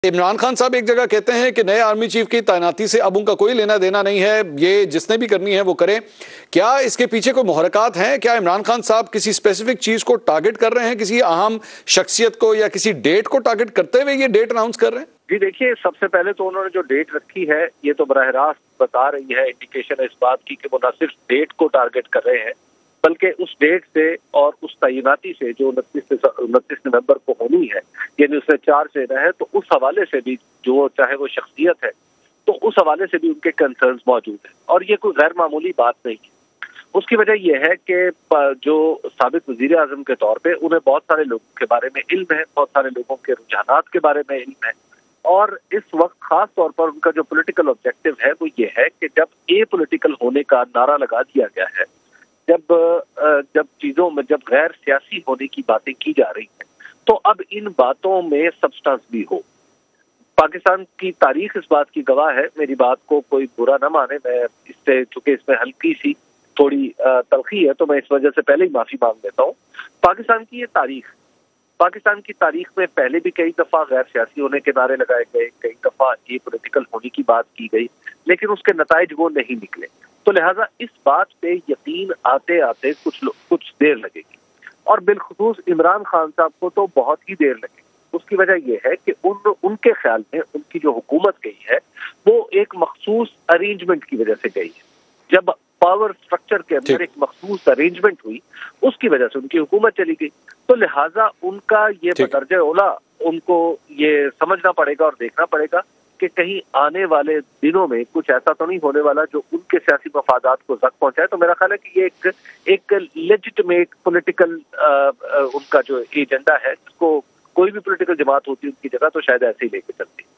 इमरान खान साहब एक जगह कहते हैं कि नए आर्मी चीफ की तैनाती से अब उनका कोई लेना देना नहीं है, ये जिसने भी करनी है वो करे। क्या इसके पीछे कोई मुहरकात हैं? क्या इमरान खान साहब किसी स्पेसिफिक चीज को टारगेट कर रहे हैं, किसी अहम शख्सियत को या किसी डेट को टारगेट करते हुए ये डेट अनाउंस कर रहे हैं? जी देखिए, सबसे पहले तो उन्होंने जो डेट रखी है ये तो बराह रास्त बता रही है, इंडिकेशन है इस बात की कि वो न सिर्फ डेट को टारगेट कर रहे हैं बल्कि उस डेट से और उस तैनाती से जो 29 नवंबर को होनी है, यानी उसमें 4 से है, तो उस हवाले से भी जो चाहे वो शख्सियत है तो उस हवाले से भी उनके कंसर्न्स मौजूद हैं और ये कोई गैर मामूली बात नहीं है। उसकी वजह यह है कि जो साबिक वजीर आजम के तौर पे उन्हें बहुत सारे लोगों के बारे में इल्म है, बहुत सारे लोगों के रुझानात के बारे में इल्म है और इस वक्त खास तौर पर उनका जो पॉलिटिकल ऑब्जेक्टिव है वो ये है कि जब ए पॉलिटिकल होने का नारा लगा दिया गया है, जब चीजों में जब गैर सियासी होने की बातें की जा रही हैं, तो अब इन बातों में सब्सटेंस भी हो। पाकिस्तान की तारीख इस बात की गवाह है, मेरी बात को कोई बुरा न माने, मैं इससे चूंकि इसमें हल्की सी थोड़ी तलखी है तो मैं इस वजह से पहले ही माफी मांग लेता हूँ। पाकिस्तान की तारीख में पहले भी कई दफा गैर सियासी होने के नारे लगाए गए, कई दफा ये पॉलिटिकल होने की बात की गई, लेकिन उसके नताइज वो नहीं निकले। तो लिहाजा इस बात पे यकीन आते आते कुछ देर लगेगी और बिलखुसूस इमरान खान साहब को तो बहुत ही देर लगेगी। उसकी वजह यह है कि उनके ख्याल में उनकी जो हुकूमत गई है वो एक मखसूस अरेंजमेंट की वजह से गई है। जब पावर स्ट्रक्चर के अंदर एक मखसूस अरेंजमेंट हुई, उसकी वजह से उनकी हुकूमत चली गई। तो लिहाजा उनका ये बदरजे ओला उनको ये समझना पड़ेगा और देखना पड़ेगा कि कहीं आने वाले दिनों में कुछ ऐसा तो नहीं होने वाला जो उनके सियासी मफादात को ज़ख्म पहुंचाए। तो मेरा ख्याल है कि ये एक लेजिटिमेट पॉलिटिकल उनका जो एजेंडा है, जिसको कोई भी पॉलिटिकल जमात होती है उनकी जगह तो शायद ऐसे ही लेके चलती है।